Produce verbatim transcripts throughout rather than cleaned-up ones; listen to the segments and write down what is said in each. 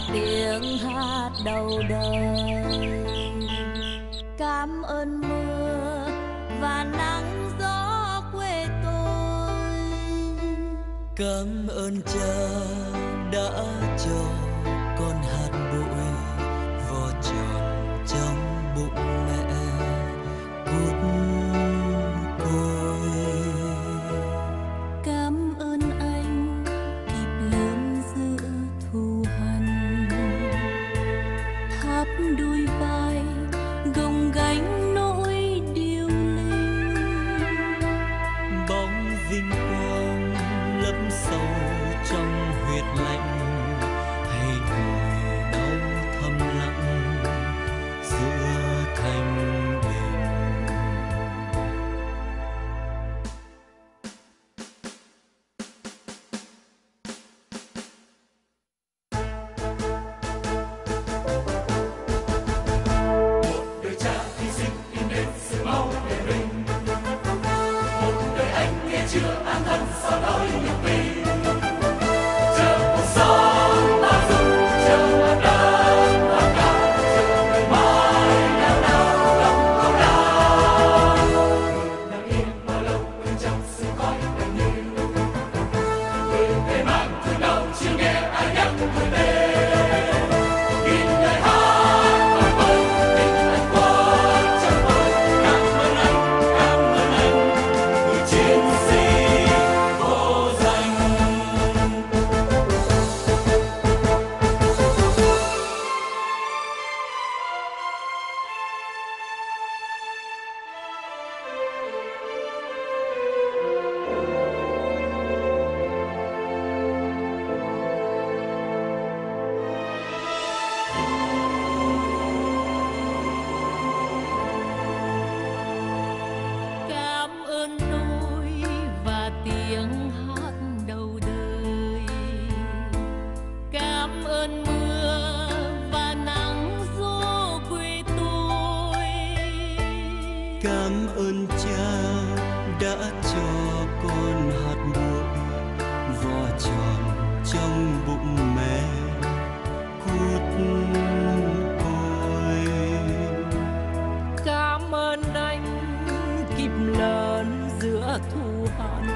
tiếng hát đầu đời. Cảm ơn mưa và nắng gió quê tôi. Cảm ơn cha đã cho con hạt bụi vò tròn trong bụng mẹ cút côi. Cảm ơn anh kịp lớn giữa thù hằn, tháp đôi vai gồng gánh nỗi điêu linh. Bóng vinh quang lấp sâu trong huyệt lạnh, hay ngồi đau thầm lặng giữa thành bình. Đời cha hy sinh in đêm sự máu để mình, một đời anh nghe chưa an thân sau đói nhục vì. Chờ cuộc sống bao dung, chờ hạt đất hạt cát, chờ ngày mai đang đau lòng câu đau. Người đang yên bao lâu bên trong sự khói đèn như, người về mang thương đau chưa nghe ai nhắc người tên. Nghìn lời hát vang vơi, tình anh qua chẳng vơi. Cảm ơn anh, cảm ơn anh, người chiến sĩ vô danh. Cảm ơn nỗi và tiếng hát đầu đời. Cảm ơn mưa và nắng gió quê tôi. Cảm ơn cha đã cho con hạt bụi vò tròn trong bụng mẹ cút côi. Cảm ơn anh kịp lớn giữa thù hằn,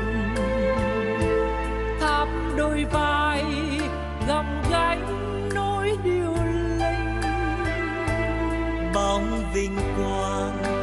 tháp đôi vai gồng gánh nỗi điêu linh. Bóng vinh quang